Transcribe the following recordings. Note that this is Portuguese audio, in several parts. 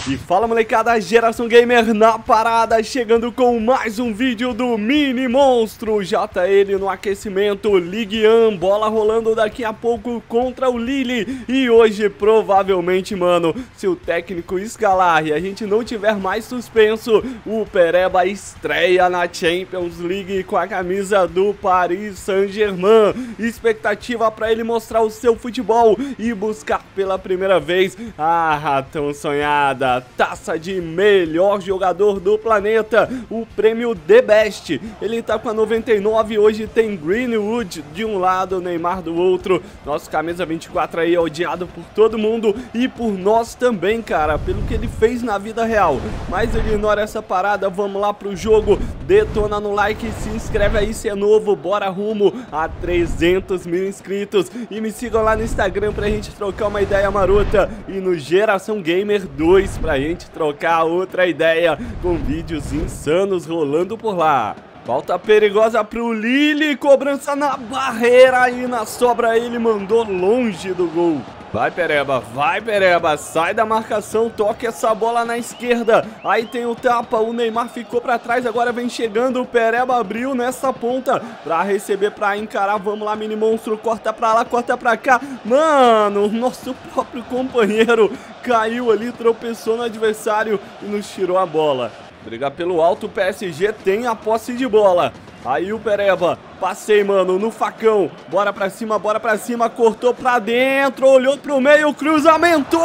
E fala molecada, Geração Gamer na parada, chegando com mais um vídeo do Mini Monstro. Já tá ele no aquecimento, Ligue 1, bola rolando daqui a pouco contra o Lille. E hoje provavelmente, mano, se o técnico escalar e a gente não tiver mais suspenso, o Pereba estreia na Champions League com a camisa do Paris Saint-Germain. Expectativa pra ele mostrar o seu futebol e buscar pela primeira vez a tão sonhada taça de melhor jogador do planeta, o prêmio The Best. Ele tá com a 99, hoje tem Greenwood de um lado, Neymar do outro. Nosso camisa 24 aí é odiado por todo mundo e por nós também, cara, pelo que ele fez na vida real. Mas ignora essa parada, vamos lá pro jogo. Detona no like, se inscreve aí se é novo, bora rumo a 300 mil inscritos. E me sigam lá no Instagram pra gente trocar uma ideia marota. E no Geração Gamer 2 pra gente trocar outra ideia com vídeos insanos rolando por lá. Falta perigosa pro Lille, cobrança na barreira e na sobra ele mandou longe do gol. Vai Pereba, sai da marcação, toque essa bola na esquerda, aí tem o tapa, o Neymar ficou pra trás, agora vem chegando, o Pereba abriu nessa ponta pra receber, pra encarar, vamos lá Mini Monstro, corta pra lá, corta pra cá, mano, o nosso próprio companheiro caiu ali, tropeçou no adversário e nos tirou a bola. Briga pelo alto, o PSG tem a posse de bola. Aí o Pereba, passei, mano, no facão. Bora pra cima, cortou pra dentro, olhou pro meio, cruzamento!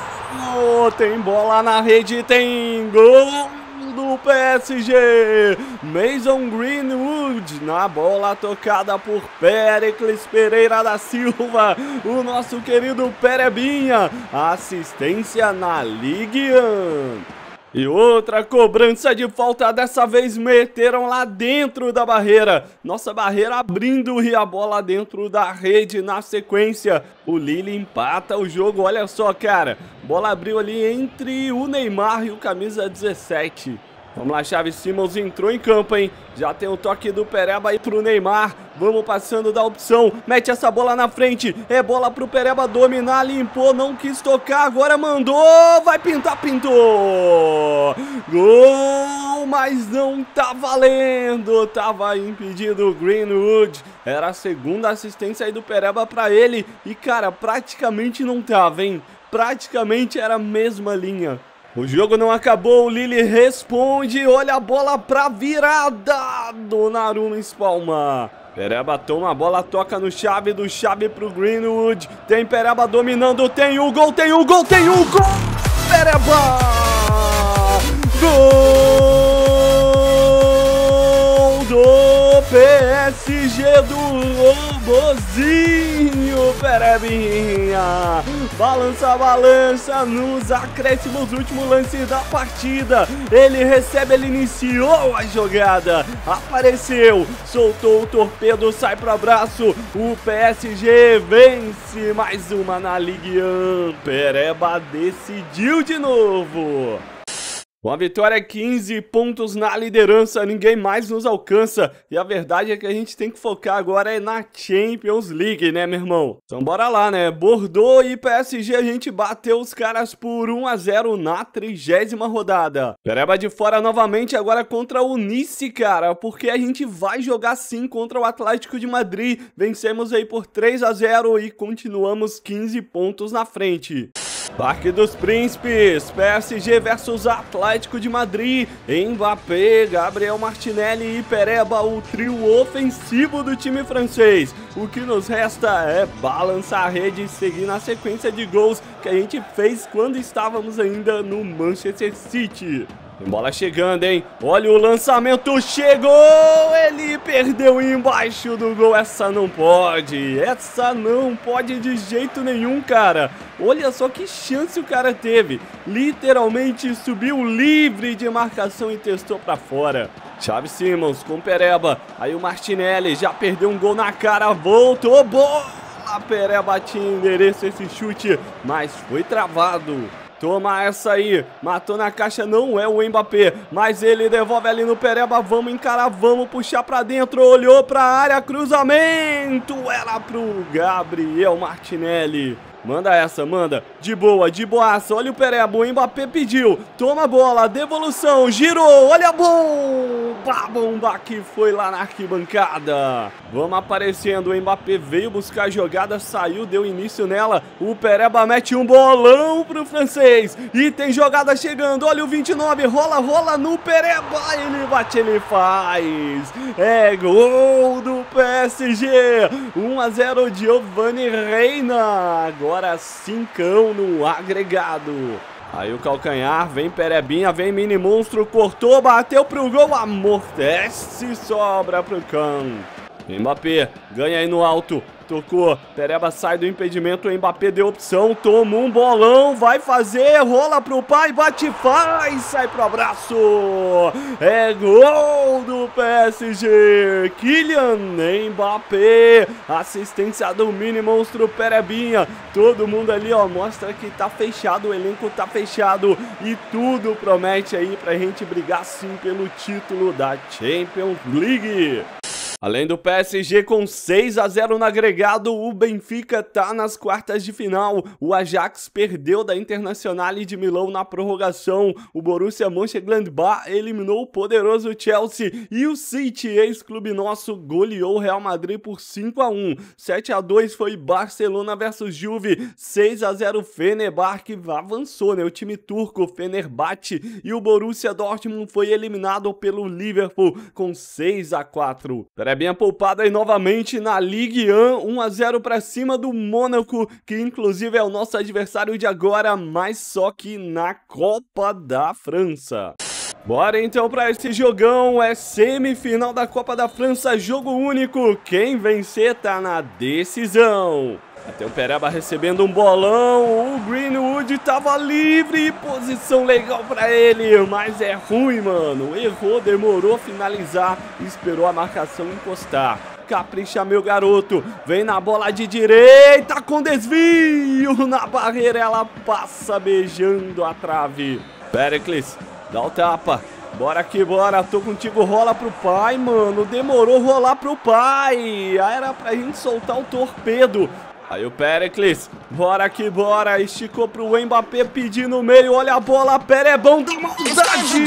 Oh, tem bola na rede, tem gol do PSG. Mason Greenwood na bola tocada por Péricles Pereira da Silva. O nosso querido Perebinha. Assistência na Ligue 1. E outra cobrança de falta, dessa vez meteram lá dentro da barreira. Nossa barreira abrindo e a bola dentro da rede na sequência. O Lille empata o jogo, olha só, cara. Bola abriu ali entre o Neymar e o camisa 17. Vamos lá, Xavi Simons entrou em campo, hein? Já tem o toque do Pereba aí pro Neymar. Vamos passando da opção. Mete essa bola na frente. É bola pro Pereba dominar. Limpou, não quis tocar. Agora mandou. Vai pintar, pintou. Gol, mas não tá valendo. Tava impedido o Greenwood. Era a segunda assistência aí do Pereba pra ele. E, cara, praticamente não tava, hein? Praticamente era a mesma linha. O jogo não acabou, o Lille responde, olha a bola pra virada, Donnarumma espalma. Pereba toma a bola, toca no Xavi, do Xavi pro Greenwood, tem Pereba dominando, tem o gol, Pereba! Gol do PSG do Robozinho, Perebinha! Balança nos acréscimos, último lance da partida. Ele recebe, ele iniciou a jogada. Apareceu, soltou o torpedo, sai pro abraço. O PSG vence mais uma na Ligue 1. Pereba decidiu de novo. Com a vitória, 15 pontos na liderança, ninguém mais nos alcança. E a verdade é que a gente tem que focar agora na Champions League, né, meu irmão? Então bora lá, né? Bordeaux e PSG, a gente bateu os caras por 1-0 na 30ª rodada. Pereba de fora novamente agora contra o Nice, cara, porque a gente vai jogar sim contra o Atlético de Madrid. Vencemos aí por 3-0 e continuamos 15 pontos na frente. Parque dos Príncipes, PSG versus Atlético de Madrid, Mbappé, Gabriel Martinelli e Pereba, o trio ofensivo do time francês. O que nos resta é balançar a rede e seguir na sequência de gols que a gente fez quando estávamos ainda no Manchester City. Tem bola chegando, hein? Olha o lançamento, chegou! Ele perdeu embaixo do gol. Essa não pode de jeito nenhum, cara. Olha só que chance o cara teve. Literalmente subiu livre de marcação e testou pra fora. Xavi Simons com Pereba. Aí o Martinelli já perdeu um gol na cara, voltou, bola! Pereba tinha endereço esse chute, mas foi travado. Toma essa aí, matou na caixa, não é o Mbappé, mas ele devolve ali no Pereba, vamos encarar, vamos puxar pra dentro, olhou pra área, cruzamento, era pro Gabriel Martinelli. Manda essa, manda. De boa, de boaça. Olha o Pereba, o Mbappé pediu. Toma a bola, devolução, girou. Olha a bomba! A bomba que foi lá na arquibancada. Vamos aparecendo, o Mbappé veio buscar a jogada, saiu, deu início nela. O Pereba mete um bolão pro francês. E tem jogada chegando, olha o 29, rola no Pereba. Ele bate, ele faz. É gol do PSG. 1-0, Giovanni Reina. Agora 5 no agregado. Aí o calcanhar, vem Perebinha, vem Mini Monstro, cortou, bateu pro gol, amortece, sobra pro cão. Mbappé, ganha aí no alto, tocou, Pereba sai do impedimento, o Mbappé deu opção, toma um bolão, vai fazer, rola pro pai, bate, faz, sai pro abraço. É gol do PSG, Kylian Mbappé, assistência do Mini Monstro Perebinha. Todo mundo ali, ó, mostra que tá fechado, o elenco tá fechado e tudo promete aí pra gente brigar sim pelo título da Champions League. Além do PSG com 6-0 no agregado, o Benfica tá nas quartas de final. O Ajax perdeu da Internazionale de Milão na prorrogação. O Borussia Mönchengladbach eliminou o poderoso Chelsea. E o City, ex-clube nosso, goleou o Real Madrid por 5-1. 7-2 foi Barcelona versus Juve. 6-0 Fenerbahçe avançou, né? O time turco Fenerbahçe. E o Borussia Dortmund foi eliminado pelo Liverpool com 6-4. Perebinha poupada aí novamente na Ligue 1, 1-0 para cima do Mônaco, que inclusive é o nosso adversário de agora, mas só que na Copa da França. Bora então para esse jogão, é semifinal da Copa da França, jogo único, quem vencer tá na decisão. Até o Pereba recebendo um bolão, o Greenwood tava livre, posição legal pra ele, mas é ruim, mano, errou, demorou a finalizar, esperou a marcação encostar. Capricha, meu garoto, vem na bola de direita com desvio, na barreira ela passa beijando a trave. Péricles, dá o tapa. Bora que bora, tô contigo, rola pro pai, mano, demorou rolar pro pai, era pra gente soltar o torpedo. Aí o Péricles, bora que bora, esticou pro Mbappé, pedir no meio, olha a bola, Perebão da maldade!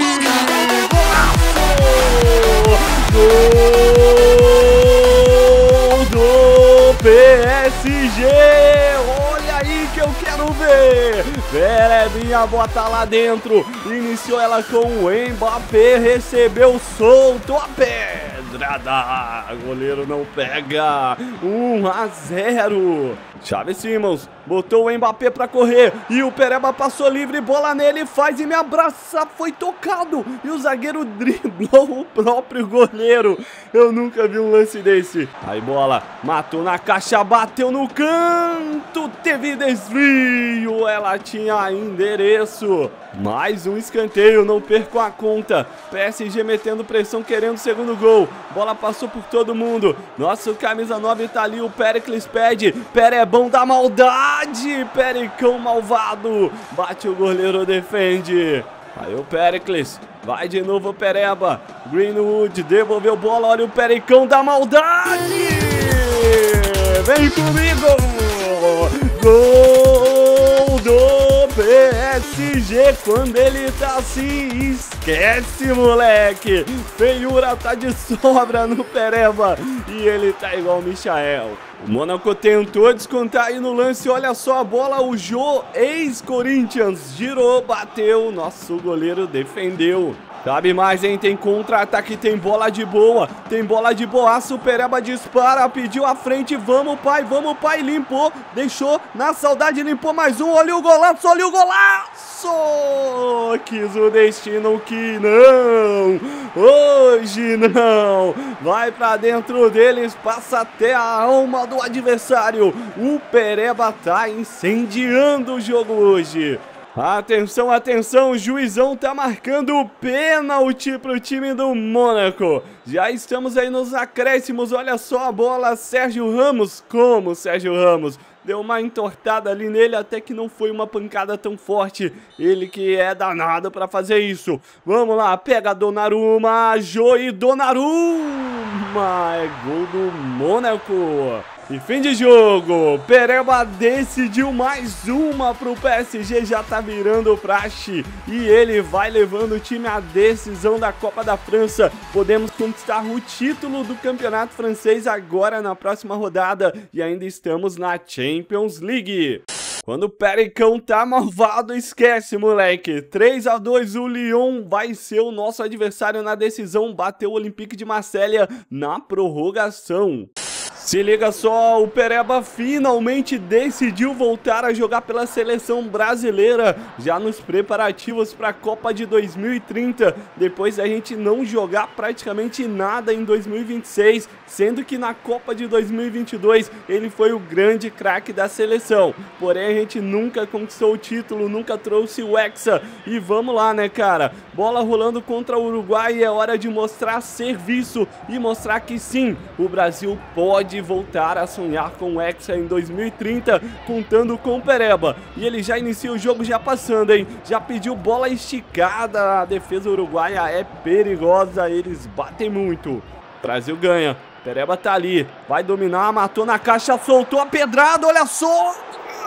Gol do PSG! Olha aí que eu quero ver! Perebinha bota lá dentro, iniciou ela com o Mbappé, recebeu solto a pedrada, goleiro não pega, 1-0. Xavi Simons botou o Mbappé pra correr e o Pereba passou livre, bola nele, faz e me abraça, foi tocado e o zagueiro driblou o próprio goleiro. Eu nunca vi um lance desse. Aí bola, matou na caixa, bateu no canto, teve desvio, ela tinha endereço. Mais um escanteio, não percam a conta. PSG metendo pressão, querendo o segundo gol. Bola passou por todo mundo. Nosso camisa 9 tá ali, o Péricles pede. Perebão da maldade, Pericão malvado. Bate o goleiro, defende. Aí o Péricles, vai de novo o Pereba. Greenwood devolveu bola, olha o Pericão da maldade. Vem comigo. Gol do PSG, quando ele tá assim, esquece, moleque. Feiura tá de sobra no Pereba e ele tá igual o Michael. O Mônaco tentou descontar aí no lance, olha só a bola, o Jô, ex-Corinthians, girou, bateu, nosso goleiro defendeu. Sabe mais, hein? Tem contra-ataque, tem bola de boa, tem bola de boaço, o Pereba dispara, pediu a frente, vamos pai, limpou, deixou, na saudade limpou mais um, olha o golaço, olha o golaço! Quis o destino que não, hoje não, vai pra dentro deles, passa até a alma do adversário, o Pereba tá incendiando o jogo hoje. Atenção, atenção, o juizão tá marcando pênalti pro time do Mônaco. Já estamos aí nos acréscimos, olha só a bola, Sérgio Ramos, como Sérgio Ramos. Deu uma entortada ali nele, até que não foi uma pancada tão forte. Ele que é danado pra fazer isso. Vamos lá, pega Donnarumma, Jô e Donnarumma. É gol do Mônaco. E fim de jogo, Pereba decidiu mais uma pro PSG, já tá virando praxe e ele vai levando o time à decisão da Copa da França. Podemos conquistar o título do campeonato francês agora na próxima rodada e ainda estamos na Champions League. Quando o Pericão tá malvado, esquece, moleque. 3-2, o Lyon vai ser o nosso adversário na decisão, bateu o Olympique de Marselha na prorrogação. Se liga só, o Pereba finalmente decidiu voltar a jogar pela seleção brasileira, já nos preparativos para a Copa de 2030, depois da gente não jogar praticamente nada em 2026, sendo que na Copa de 2022 ele foi o grande craque da seleção, porém a gente nunca conquistou o título, nunca trouxe o Hexa, e vamos lá, né, cara, bola rolando contra o Uruguai, é hora de mostrar serviço e mostrar que sim, o Brasil pode voltar a sonhar com o Hexa em 2030, contando com o Pereba. E ele já inicia o jogo já passando, hein? Já pediu bola esticada, a defesa uruguaia é perigosa, eles batem muito. Brasil ganha, Pereba tá ali, vai dominar, matou na caixa, soltou a pedrada, olha só!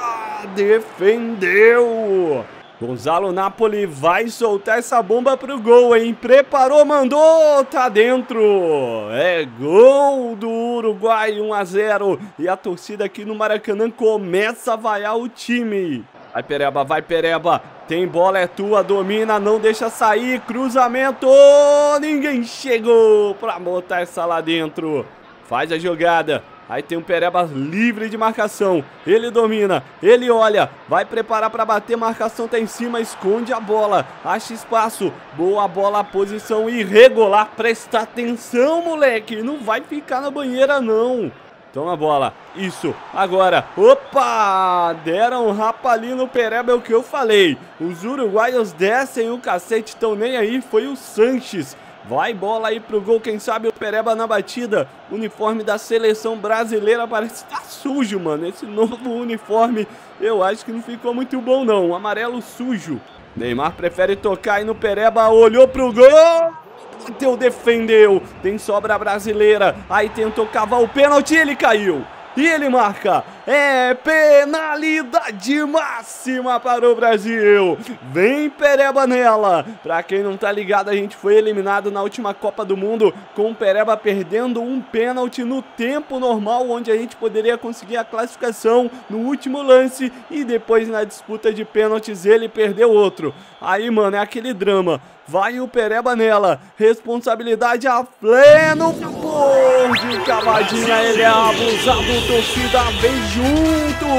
Defendeu! Gonzalo Napoli vai soltar essa bomba pro gol, hein? Preparou, mandou, tá dentro! É gol do Uruguai, 1-0. E a torcida aqui no Maracanã começa a vaiar o time. Vai, Pereba, vai, Pereba. Tem bola, é tua, domina, não deixa sair. Cruzamento, ninguém chegou pra botar essa lá dentro. Faz a jogada. Aí tem um Pereba livre de marcação, ele domina, ele olha, vai preparar para bater, marcação tá em cima, esconde a bola, acha espaço, boa bola, posição irregular, presta atenção, moleque, não vai ficar na banheira não. Toma a bola, isso, agora, opa, deram um rapa ali no Pereba, é o que eu falei, os uruguaios descem o cacete, tão nem aí, foi o Sanches. Vai bola aí pro gol, quem sabe o Pereba na batida. Uniforme da seleção brasileira parece que tá sujo, mano. Esse novo uniforme eu acho que não ficou muito bom não, amarelo sujo. Neymar prefere tocar aí no Pereba, olhou pro gol. Bateu, defendeu, tem sobra brasileira. Aí tentou cavar o pênalti e ele caiu. E ele marca, é penalidade máxima para o Brasil. Vem Pereba nela. Pra quem não tá ligado, a gente foi eliminado na última Copa do Mundo com o Pereba perdendo um pênalti no tempo normal, onde a gente poderia conseguir a classificação no último lance e depois na disputa de pênaltis ele perdeu outro. Aí, mano, é aquele drama. Vai o Pereba nela, responsabilidade a pleno vapor de cavadinha, ele é abusado, torcida vem junto,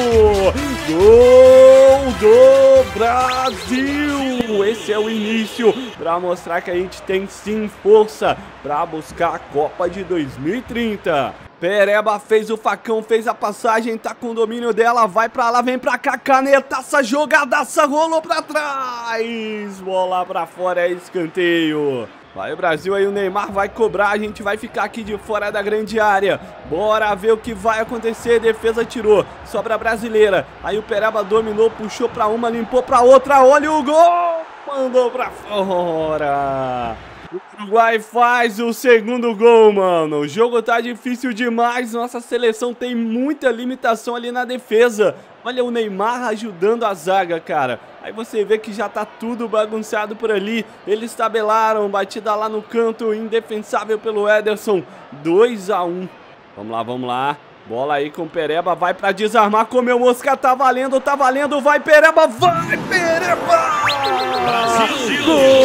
gol do Brasil, esse é o início para mostrar que a gente tem sim força para buscar a Copa de 2030. Pereba fez o facão, fez a passagem, tá com o domínio dela, vai pra lá, vem pra cá, canetaça, jogadaça, rolou pra trás, bola pra fora, é escanteio. Vai o Brasil aí, o Neymar vai cobrar, a gente vai ficar aqui de fora da grande área. Bora ver o que vai acontecer, defesa tirou, sobra brasileira. Aí o Pereba dominou, puxou pra uma, limpou pra outra, olha o gol, mandou pra fora. O Uruguai faz o segundo gol, mano. O jogo tá difícil demais. Nossa seleção tem muita limitação ali na defesa. Olha o Neymar ajudando a zaga, cara. Aí você vê que já tá tudo bagunçado por ali. Eles tabelaram, batida lá no canto, indefensável pelo Ederson. 2-1. Vamos lá, vamos lá. Bola aí com o Pereba, vai pra desarmar, comeu mosca, tá valendo, vai Pereba, vai Pereba! Brasil!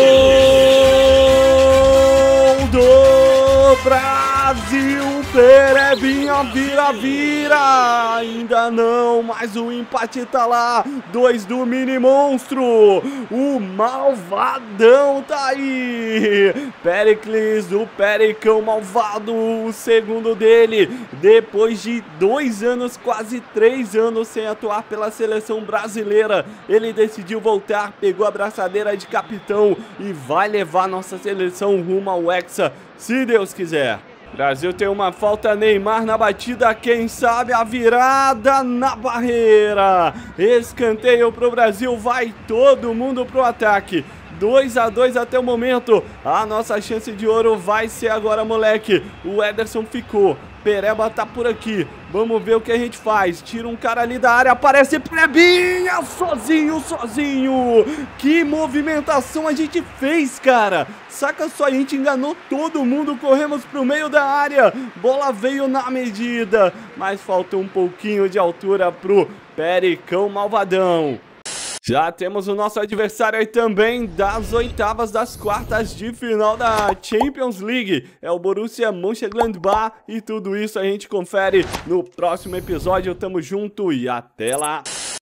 Gol do Brasil! Perebinha vira, ainda não, mas o empate tá lá, 2 do Mini Monstro, o malvadão tá aí, Pericles, o Pericão malvado, o segundo dele, depois de 2 anos, quase 3 anos sem atuar pela seleção brasileira, ele decidiu voltar, pegou a braçadeira de capitão e vai levar nossa seleção rumo ao Hexa, se Deus quiser. Brasil tem uma falta, Neymar na batida, quem sabe a virada na barreira. Escanteio pro Brasil, vai todo mundo pro ataque. 2-2 até o momento. A nossa chance de ouro vai ser agora, moleque. O Ederson ficou. Pereba tá por aqui. Vamos ver o que a gente faz. Tira um cara ali da área, aparece Perebinha sozinho. Que movimentação a gente fez, cara. Saca só, a gente enganou todo mundo. Corremos pro meio da área. Bola veio na medida, mas faltou um pouquinho de altura pro Pericão malvadão. Já temos o nosso adversário aí também das oitavas das quartas de final da Champions League. É o Borussia Mönchengladbach e tudo isso a gente confere no próximo episódio. Tamo junto e até lá!